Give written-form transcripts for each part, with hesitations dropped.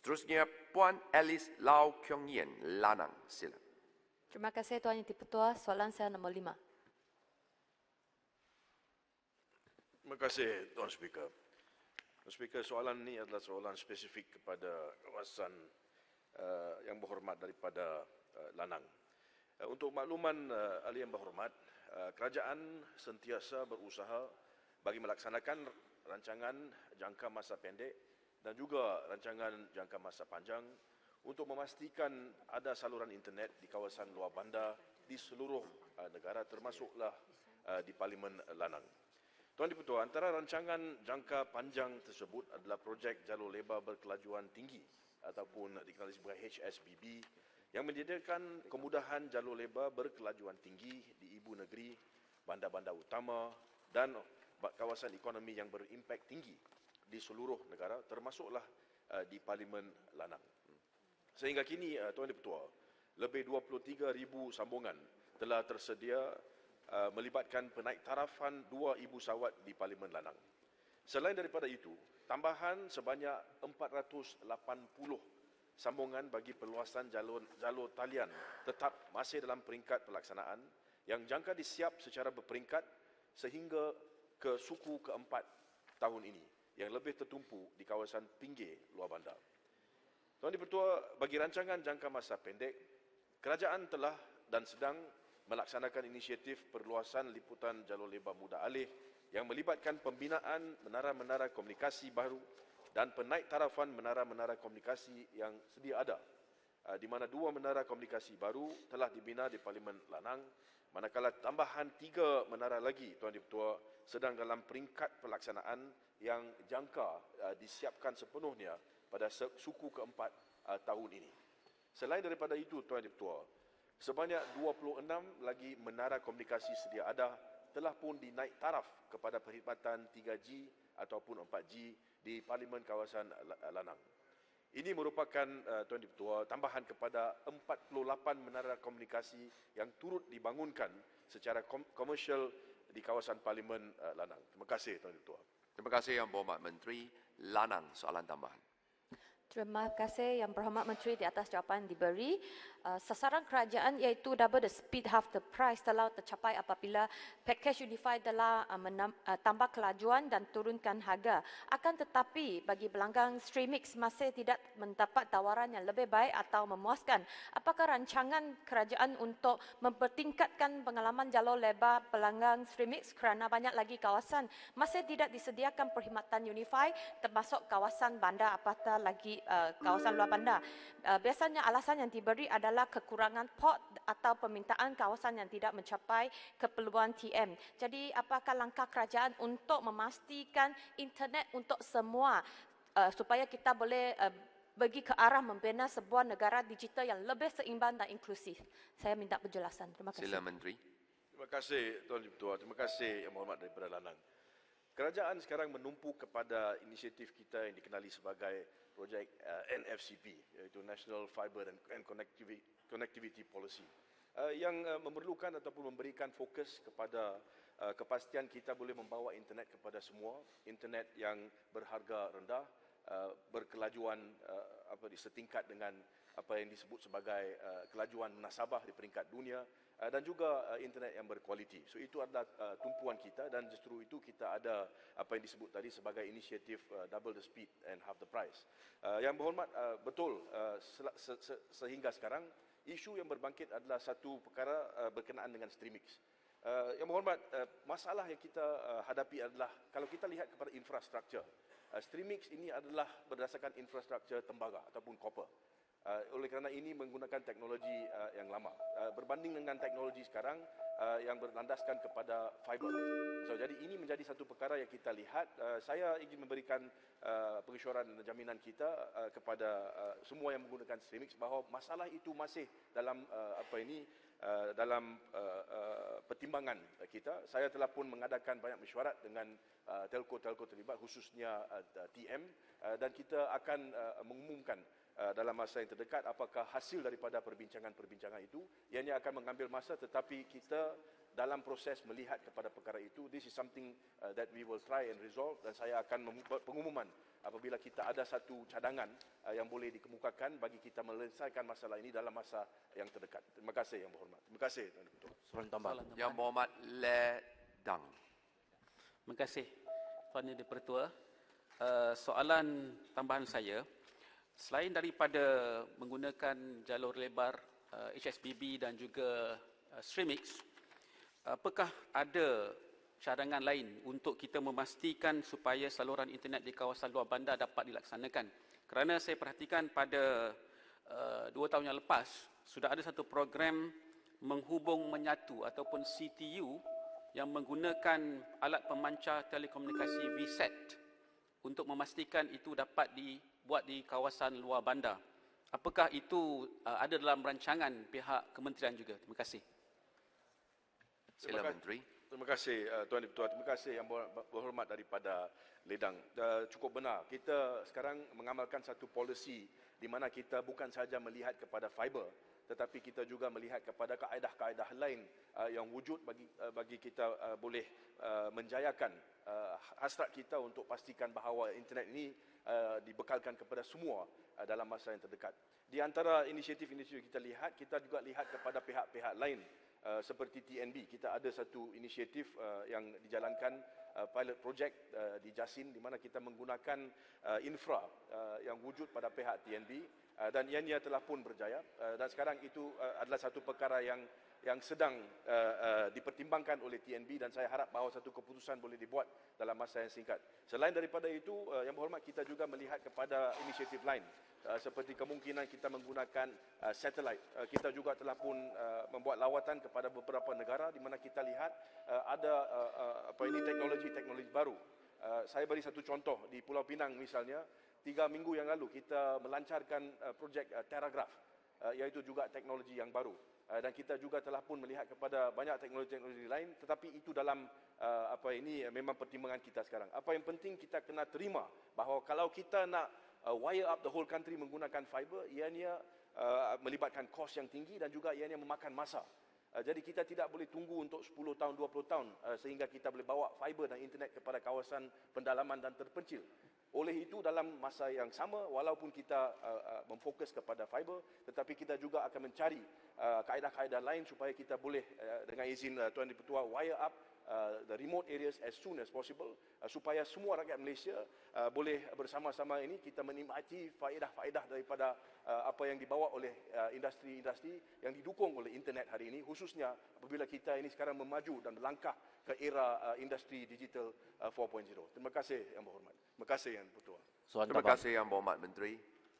Seterusnya Puan Alice Lau Kyong Yen, Lanang. Sila. Terima kasih Tuan Yang Di-Pertua. Soalan saya nombor 5. Terima kasih Tuan Speaker. Tuan Speaker, soalan ini adalah soalan spesifik kepada kawasan yang berhormat daripada Lanang. Untuk makluman ahli yang berhormat, kerajaan sentiasa berusaha bagi melaksanakan rancangan jangka masa pendek dan juga rancangan jangka masa panjang untuk memastikan ada saluran internet di kawasan luar bandar di seluruh negara termasuklah di Parlimen Lanang. Tuan Di-Pertua, antara rancangan jangka panjang tersebut adalah projek jalur lebar berkelajuan tinggi ataupun dikenali sebagai HSBB yang menyediakan kemudahan jalur lebar berkelajuan tinggi di ibu negeri, bandar-bandar utama dan kawasan ekonomi yang berimpak tinggi di seluruh negara termasuklah di Parlimen Lanang. Sehingga kini, Tuan Di-Pertua, lebih 23,000 sambungan telah tersedia melibatkan penaik tarafan 2,000 sawat di Parlimen Lanang. Selain daripada itu, tambahan sebanyak 480 sambungan bagi perluasan jalur talian tetap masih dalam peringkat pelaksanaan yang jangka disiap secara berperingkat sehingga ke suku keempat tahun ini yang lebih tertumpu di kawasan pinggir luar bandar. Tuan Di-Pertua, bagi rancangan jangka masa pendek, kerajaan telah dan sedang melaksanakan inisiatif perluasan liputan jalur lebar mudah alih yang melibatkan pembinaan menara-menara komunikasi baru dan penaik tarafan menara-menara komunikasi yang sedia ada, di mana 2 menara komunikasi baru telah dibina di Parlimen Lanang, manakala tambahan 3 menara lagi, Tuan Di-Pertua, sedang dalam peringkat pelaksanaan yang jangka disiapkan sepenuhnya pada suku keempat tahun ini. Selain daripada itu, Tuan Di-Pertua, sebanyak 26 lagi menara komunikasi sedia ada telah pun dinaik taraf kepada perkhidmatan 3G ataupun 4G di Parlimen kawasan Lanang. Ini merupakan, Tuan Di-Pertua, tambahan kepada 48 menara komunikasi yang turut dibangunkan secara komersial di kawasan Parlimen Lanang. Terima kasih, Tuan Di-Pertua. Terima kasih Yang Berhormat Menteri. Lanang, soalan tambahan. Terima kasih Yang Berhormat Menteri di atas jawapan diberi. Sasaran kerajaan iaitu double the speed, half the price telah tercapai apabila pakej Unify telah tambah kelajuan dan turunkan harga. Akan tetapi bagi pelanggan Streamix masih tidak mendapat tawaran yang lebih baik atau memuaskan. Apakah rancangan kerajaan untuk mempertingkatkan pengalaman jalur lebar pelanggan Streamix kerana banyak lagi kawasan masih tidak disediakan perkhidmatan Unify termasuk kawasan bandar apatah lagi kawasan luar bandar. Biasanya alasan yang diberi adalah kekurangan port atau permintaan kawasan yang tidak mencapai keperluan TM. Jadi apakah langkah kerajaan untuk memastikan internet untuk semua supaya kita boleh pergi ke arah membina sebuah negara digital yang lebih seimbang dan inklusif? Saya minta penjelasan. Terima kasih. Sila Menteri. Terima kasih, Tuan Di-Pertua. Terima kasih Yang Berhormat daripada Lanang. Kerajaan sekarang menumpu kepada inisiatif kita yang dikenali sebagai projek NFCP, iaitu National Fiber and Connectivity Policy, yang memerlukan ataupun memberikan fokus kepada kepastian kita boleh membawa internet kepada semua, internet yang berharga rendah, berkelajuan setingkat dengan apa yang disebut sebagai kelajuan munasabah di peringkat dunia, dan juga internet yang berkualiti. So itu adalah tumpuan kita dan justru itu kita ada apa yang disebut tadi sebagai inisiatif double the speed and half the price. Yang berhormat, betul, sehingga sekarang isu yang berbangkit adalah satu perkara berkenaan dengan Streamix. Yang berhormat, masalah yang kita hadapi adalah kalau kita lihat kepada infrastruktur, Streamix ini adalah berdasarkan infrastruktur tembaga ataupun copper. Oleh kerana ini menggunakan teknologi yang lama berbanding dengan teknologi sekarang yang berlandaskan kepada fiber. So, jadi ini menjadi satu perkara yang kita lihat. Saya ingin memberikan pengesyoran dan jaminan kita kepada semua yang menggunakan Streamix bahawa masalah itu masih dalam dalam pertimbangan kita. Saya telah pun mengadakan banyak mesyuarat dengan telco-telco terlibat khususnya TM, dan kita akan mengumumkan dalam masa yang terdekat apakah hasil daripada perbincangan-perbincangan itu Ianya akan mengambil masa, tetapi kita dalam proses melihat kepada perkara itu, this is something that we will try and resolve, dan saya akan membuat pengumuman apabila kita ada satu cadangan yang boleh dikemukakan bagi kita menyelesaikan masalah ini dalam masa yang terdekat. Terima kasih Yang Berhormat. Terima kasih Tuan Ketua. Soalan tambahan. Yang Berhormat Le Dang. Terima kasih Tuan Yang Dipertua. Soalan tambahan saya, selain daripada menggunakan jalur lebar HSBB dan juga Streamix, apakah ada cadangan lain untuk kita memastikan supaya saluran internet di kawasan luar bandar dapat dilaksanakan? Kerana saya perhatikan pada 2 tahun yang lepas, sudah ada satu program menghubung menyatu ataupun CTU yang menggunakan alat pemancar telekomunikasi VSAT untuk memastikan itu dapat dibuat di kawasan luar bandar. Apakah itu ada dalam rancangan pihak kementerian juga? Terima kasih. Sila Menteri. Terima kasih Tuan Ketua. Terima kasih Yang Berhormat daripada Ledang. Cukup benar. Kita sekarang mengamalkan satu polisi di mana kita bukan sahaja melihat kepada fiber, tetapi kita juga melihat kepada kaedah-kaedah lain yang wujud bagi kita boleh menjayakan hasrat kita untuk pastikan bahawa internet ini dibekalkan kepada semua dalam masa yang terdekat. Di antara inisiatif-inisiatif kita juga lihat kepada pihak-pihak lain seperti TNB. Kita ada satu inisiatif yang dijalankan, pilot project di Jasin, di mana kita menggunakan infra yang wujud pada pihak TNB, dan ianya telah pun berjaya, dan sekarang itu adalah satu perkara yang sedang dipertimbangkan oleh TNB, dan saya harap bahawa satu keputusan boleh dibuat dalam masa yang singkat. Selain daripada itu, Yang Berhormat, kita juga melihat kepada inisiatif lain seperti kemungkinan kita menggunakan satelit. Kita juga telah pun membuat lawatan kepada beberapa negara di mana kita lihat ada teknologi baru. Saya beri satu contoh di Pulau Pinang misalnya, 3 minggu yang lalu kita melancarkan projek Terragraph, iaitu juga teknologi yang baru. Dan kita juga telah pun melihat kepada banyak teknologi-teknologi lain, tetapi itu dalam memang pertimbangan kita sekarang. Apa yang penting kita kena terima bahawa kalau kita nak wire up the whole country menggunakan fiber, ianya melibatkan kos yang tinggi dan juga ianya memakan masa. Jadi kita tidak boleh tunggu untuk 10 tahun, 20 tahun sehingga kita boleh bawa fiber dan internet kepada kawasan pendalaman dan terpencil. Oleh itu, dalam masa yang sama, walaupun kita memfokus kepada fiber, tetapi kita juga akan mencari kaedah-kaedah lain supaya kita boleh, dengan izin Tuan Dipertua, wire up the remote areas as soon as possible, supaya semua rakyat Malaysia boleh bersama-sama ini kita menikmati faedah-faedah daripada apa yang dibawa oleh industri-industri yang didukung oleh internet hari ini, khususnya apabila kita ini sekarang memaju dan melangkah ke era industri digital 4.0. Terima kasih Yang Berhormat. Terima kasih Yang Bertua. Terima kasih Yang Berhormat Menteri.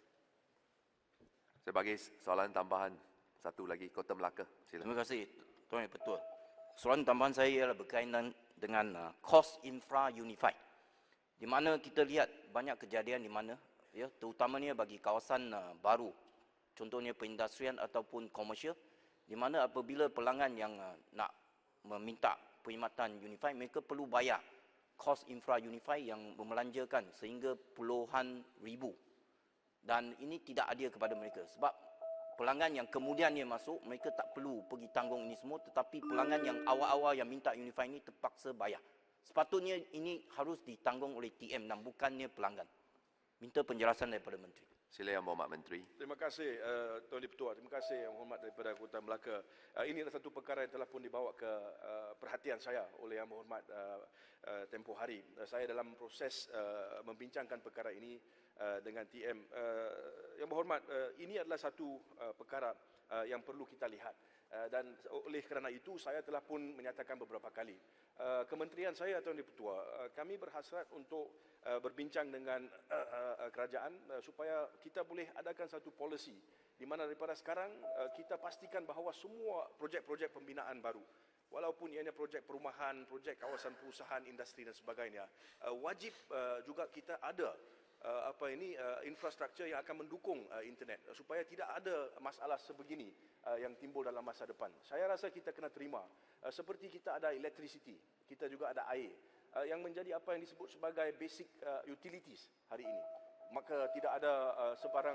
Sebagai soalan tambahan, satu lagi, Kota Melaka. Silakan. Terima kasih Tuan Yang Bertua. Soalan tambahan saya ialah berkaitan dengan cost infra unified, di mana kita lihat banyak kejadian di mana, ya, terutamanya bagi kawasan baru, contohnya perindustrian ataupun komersial, di mana apabila pelanggan yang nak meminta perkhidmatan unified, mereka perlu bayar cost infra unified yang memelanjakan sehingga puluhan ribu, dan ini tidak adil kepada mereka sebab pelanggan yang kemudian dia masuk, mereka tak perlu pergi tanggung ini semua, tetapi pelanggan yang awal-awal yang minta Unify ini terpaksa bayar. Sepatutnya ini harus ditanggung oleh TM dan bukannya pelanggan. Minta penjelasan daripada Menteri. Sila Yang Berhormat Menteri. Terima kasih Tuan Dipertua. Terima kasih Yang Berhormat daripada Kota Melaka. Ini adalah satu perkara yang telah pun dibawa ke perhatian saya oleh Yang Berhormat tempoh hari. Saya dalam proses membincangkan perkara ini dengan TM. Yang Berhormat, ini adalah satu perkara yang perlu kita lihat. Dan oleh kerana itu, saya telah pun menyatakan beberapa kali. Kementerian saya, Tuan Dipertua, kami berhasrat untuk berbincang dengan kerajaan supaya kita boleh adakan satu polisi di mana daripada sekarang kita pastikan bahawa semua projek-projek pembinaan baru, walaupun ianya projek perumahan, projek kawasan perusahaan, industri dan sebagainya, wajib juga kita ada infrastruktur yang akan mendukung internet supaya tidak ada masalah sebegini yang timbul dalam masa depan. Saya rasa kita kena terima seperti kita ada electricity, kita juga ada air yang menjadi apa yang disebut sebagai basic utilities hari ini. Maka tidak ada sebarang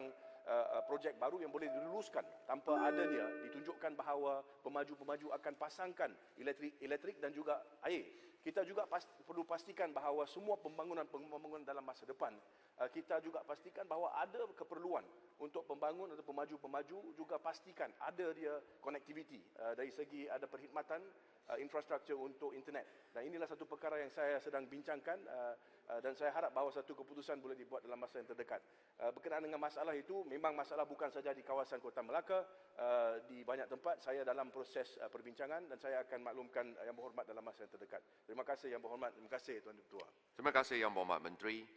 projek baru yang boleh diluluskan tanpa adanya ditunjukkan bahawa pemaju-pemaju akan pasangkan elektrik dan juga air. Kita juga perlu pastikan bahawa semua pembangunan dalam masa depan, kita juga pastikan bahawa ada keperluan untuk pembangun atau pemaju-pemaju, juga pastikan ada dia connectivity dari segi ada perkhidmatan infrastruktur untuk internet. Dan inilah satu perkara yang saya sedang bincangkan dan saya harap bahawa satu keputusan boleh dibuat dalam masa yang terdekat. Berkenaan dengan masalah itu, memang masalah bukan saja di kawasan Kota Melaka, di banyak tempat saya dalam proses perbincangan dan saya akan maklumkan Yang Berhormat dalam masa yang terdekat. Terima kasih Yang Berhormat. Terima kasih Tuan Ketua. Terima kasih Yang Berhormat Menteri.